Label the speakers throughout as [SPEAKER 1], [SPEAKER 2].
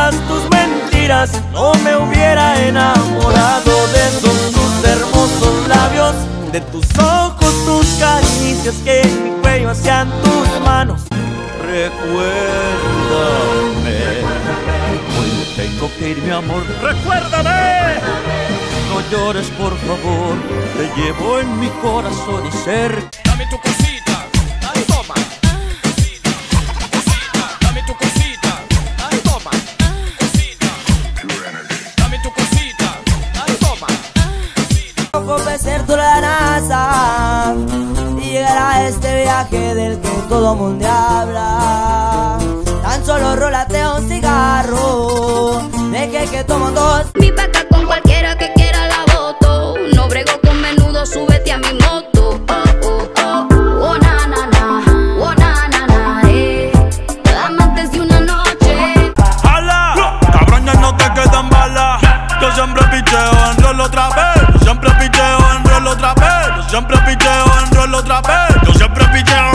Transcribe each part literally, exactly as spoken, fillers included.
[SPEAKER 1] todas tus mentiras, no me hubiera enamorado de esos tus hermosos labios, de tus ojos, tus caricias que en mi cuello hacían tus manos. Recuérdame, hoy tengo que ir, mi amor. Recuérdame. No llores, por favor, te llevo en mi corazón y ser.
[SPEAKER 2] Dame tu cosita, ay, toma. Cosita, cosita, dame tu cosita, ay, toma. Cosita, dame tu cosita, ay, toma.
[SPEAKER 3] Convencer toda la NASA y llegar a este viaje del que todo mundo habla. Tan solo rólate un cigarro, deje que tomo dos.
[SPEAKER 4] Mi paca con cualquiera que quiera la voto. No brego con menudo, súbete a mi moto. Oh, oh, oh, oh, na, na, na. Oh, na, na, na, eh. Amantes de una noche.
[SPEAKER 1] ¡Hala! Cabrón, ya no te quedan balas. Yo siempre picheo en rol otra vez. Yo siempre picheo en rol otra vez. Yo siempre picheo en rol otra vez. Yo siempre picheo.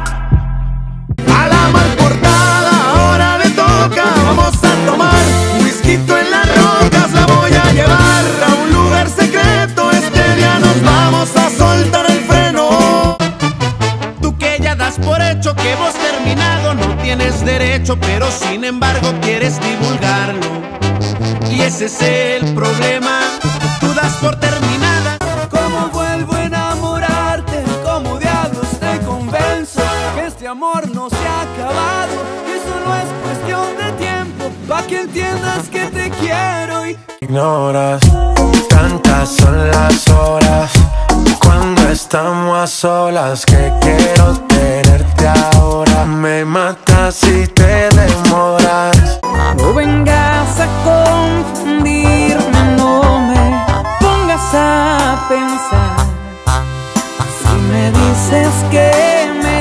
[SPEAKER 5] A la mal portada, ahora le toca. Vamos a tomar un whisky en las rocas. La voy a llevar a un lugar secreto. Este día nos vamos a soltar el freno. Tú que ya das por hecho que hemos terminado, no tienes derecho, pero sin embargo quieres divulgarlo. Y ese es el problema, tú das por terminada.
[SPEAKER 6] ¿Cómo vuelvo a enamorarte? ¿Cómo diablos te convenzo que este amor no se ha acabado? Que solo es cuestión de tiempo, pa' que entiendas que te quiero y
[SPEAKER 5] Ignoras, tantas son las horas cuando estamos a solas que quiero tenerte ahora. Me matas si te demoras.
[SPEAKER 6] no vengas a confundirme, no me pongas a pensar. Si me dices que me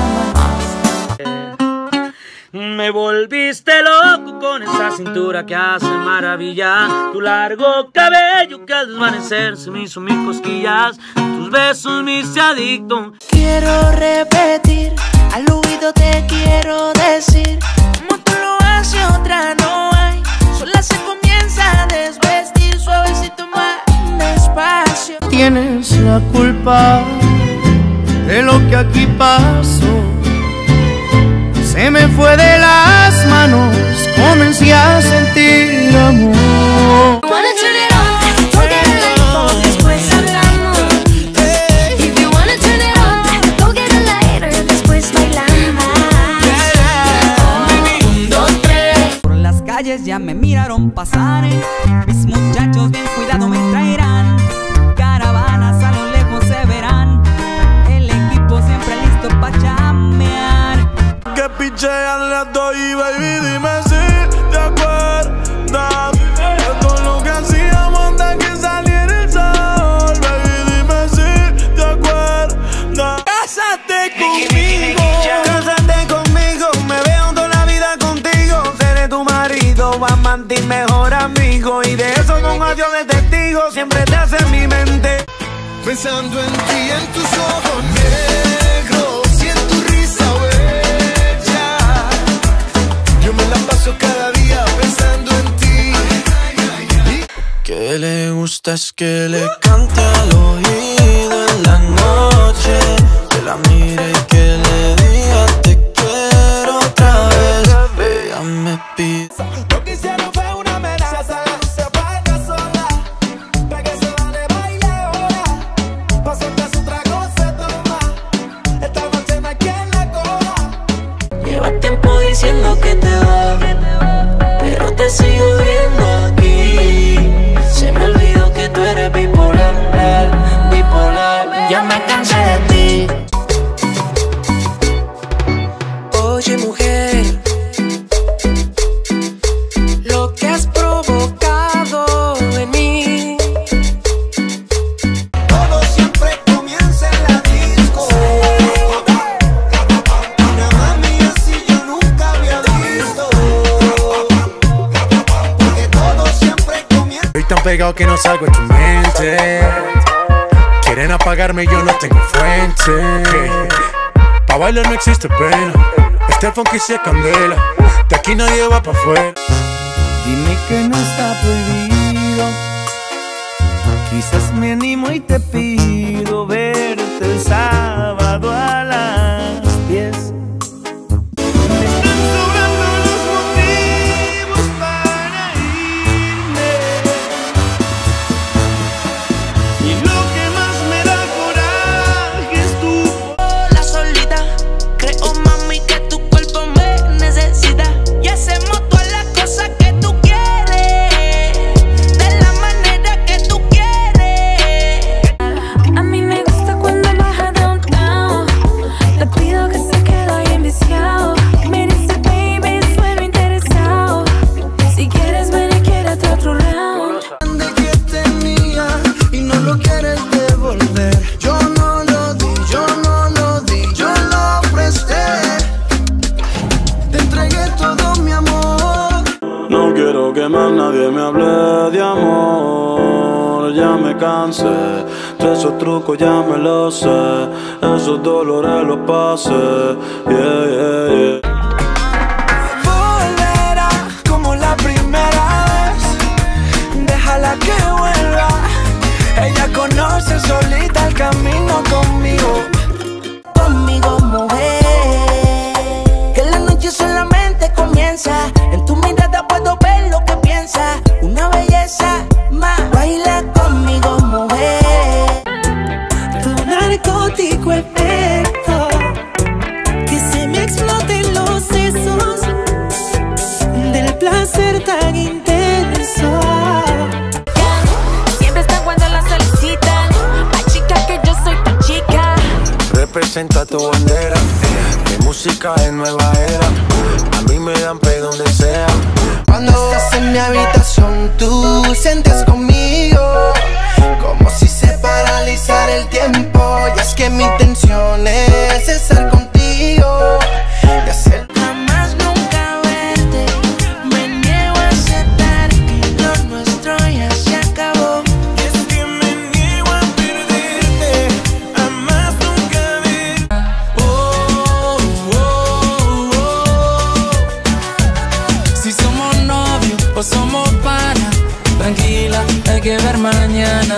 [SPEAKER 6] amas,
[SPEAKER 1] Me volviste loco con esa cintura que hace maravilla. Tu largo cabello que al desvanecer se me hizo mil cosquillas. Tus besos me hice adicto.
[SPEAKER 3] Quiero repetir, al oído te quiero decir, como tú lo haces otra no hay. Sola se comienza a desvestir, suavecito más despacio.
[SPEAKER 5] Tienes la culpa de lo que aquí pasó. Se me fue de las manos, comencé a sentir amor.
[SPEAKER 4] Wanna turn it on, we'll get a light, después hablamos. If you wanna turn it on, go get a lighter, después bailamos. Un, dos, tres.
[SPEAKER 6] por las calles ya me miraron pasar. Mis muchachos bien cuidado me traerán. Caravanas a lo lejos se verán. El equipo siempre listo pa' chamear.
[SPEAKER 5] Que pichean las dos y baby, dime si te acuerdas de todo lo que hacíamos antes que saliera el sol. Baby, dime si te acuerdas. Cásate conmigo, cásate conmigo. Me veo toda la vida contigo. Seré tu marido, amante y mejor amigo. Y de eso con adiós de testigo siempre te hace en mi mente. Pensando en ti, en tus ojos negros y en tu risa bella. Yo me la paso cada día pensando en ti. Que le gusta es que le cante al oído en la noche, que la mire y que le diga te quiero otra vez. Ella me pide. Yo quisiera ver una amenaza, se apaga sola, pa' que se va de baile ahora. Pa' soltar su trago se toma, esta noche no hay quien la coja. Lleva tiempo diciendo que te va, pero te sigo viendo aquí. Se me olvidó que tú eres bipolar, bipolar. Ya me cansé de ti. Oye mujer, lo que has provocado en mí. Todo siempre comienza en la disco. Una mami así yo nunca había visto. Porque todo siempre comienza. Estoy tan pegado que no salgo de tu mente. Quieren apagarme y yo no tengo fuente. Pa' bailar no existe pena. Este funky se candela. De aquí nadie va pa' afuera.
[SPEAKER 6] Dime que no está prohibido. Quizás me animo y te pido verte el sábado a las diez. Me están sobrando los motivos para irme, y lo que más me da coraje es tu
[SPEAKER 3] La solita, creo mami que tu cuerpo me necesita. Y hacemos todas las cosas que tú quieres, de la manera que tú quieres.
[SPEAKER 7] A mí me gusta cuando baja downtown. Le pido que se quede ahí enviciado. Me dice baby, sueno interesado. Si quieres ven y quédate otro round.
[SPEAKER 6] de que tenía y no lo quieres devolver. Yo no lo di, yo no lo di, yo lo presté. Te entregué todo mi amor.
[SPEAKER 5] No quiero que más nadie me hable de amor. Ya me cansé de esos trucos, ya me los sé. Esos dolores los pasé. Yeah, yeah, yeah.
[SPEAKER 6] Volverá como la primera vez. Déjala que vuelva. Ella conoce solita el camino conmigo.
[SPEAKER 3] Conmigo, mujer, que la noche solamente comienza. En tu mirada puedo ver lo que piensas. Una belleza más. Baila conmigo, mujer.
[SPEAKER 7] Tu narcótico efecto, que se me exploten los sesos del placer tan intenso. Siempre están cuando la solicitan. La chica que yo soy tu chica.
[SPEAKER 8] Representa tu bandera, mi música es nueva era. A mí me dan pe donde sea.
[SPEAKER 6] Cuando estás en mi habitación, tú sientes conmigo como si se paralizara el tiempo. Y es que mi intención es estar contigo y hacer.
[SPEAKER 3] Jamás nunca verte. Me niego a aceptar que lo nuestro ya se acabó.
[SPEAKER 6] Es que me niego a perderte, jamás nunca ver. Oh, oh, oh. Si somos novios o somos pana, tranquila, hay que ver mañana.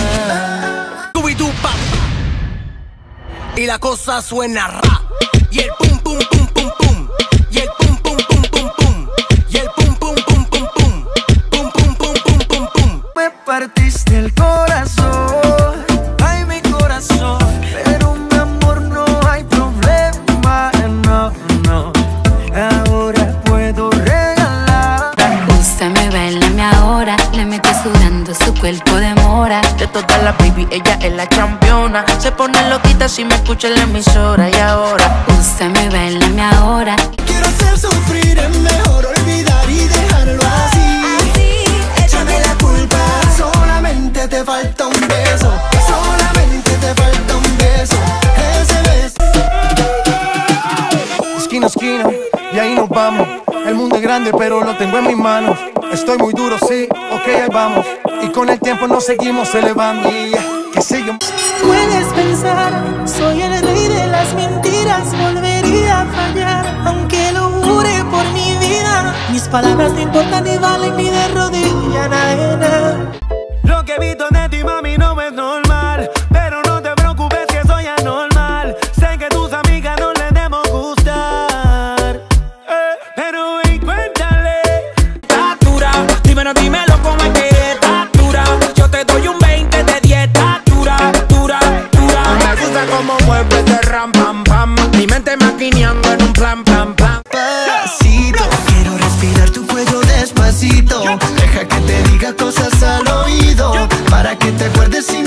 [SPEAKER 8] Y la cosa suena ra. Y el pum pum pum pum pum. Y el pum pum pum pum pum. Y el pum pum pum pum pum. Pum pum pum pum pum pum.
[SPEAKER 6] Me partiste el corazón, ay mi corazón. Pero mi amor no hay problema, no, no. Ahora puedo regalar.
[SPEAKER 7] Usted me bailame ahora, le mete sudando su cuerpo de mora.
[SPEAKER 3] De todas las baby, ella es la campeona. Se pone loquita si me escucha en la emisora. Y ahora
[SPEAKER 7] Usted me bailame ahora.
[SPEAKER 6] Quiero hacer sufrir, es mejor olvidar y dejarlo así. Échame la culpa, solamente te falta un beso. Solamente te falta un beso. Ese beso. Esquina a esquina, y ahí nos vamos. El mundo es grande, pero lo tengo en mis manos. Estoy muy duro, sí, ok, ahí vamos. Y con el tiempo nos seguimos elevando. Yeah, que sigue.
[SPEAKER 7] Puedes pensar, soy el rey de las mentiras. Volvería a fallar, aunque lo jure por mi vida. Mis palabras no importan ni valen ni de rodilla, nada.
[SPEAKER 6] Lo que he visto de ti, mami, no es normal. Pero no te preocupes que soy anormal. Sé que tus amigas no les debemos gustar, eh, pero ven, cuéntale.
[SPEAKER 1] Está dura, dímelo, dímelo cómo es que está dura. Yo te doy un veinte de dieta dura, dura, dura.
[SPEAKER 8] Me gusta como mueves de ram pam pam. Mi mente maquineando en un plan plan plan.
[SPEAKER 6] Pasito, quiero respirar tu cuello despacito. Deja que te diga cosas al oído, para que te acuerdes si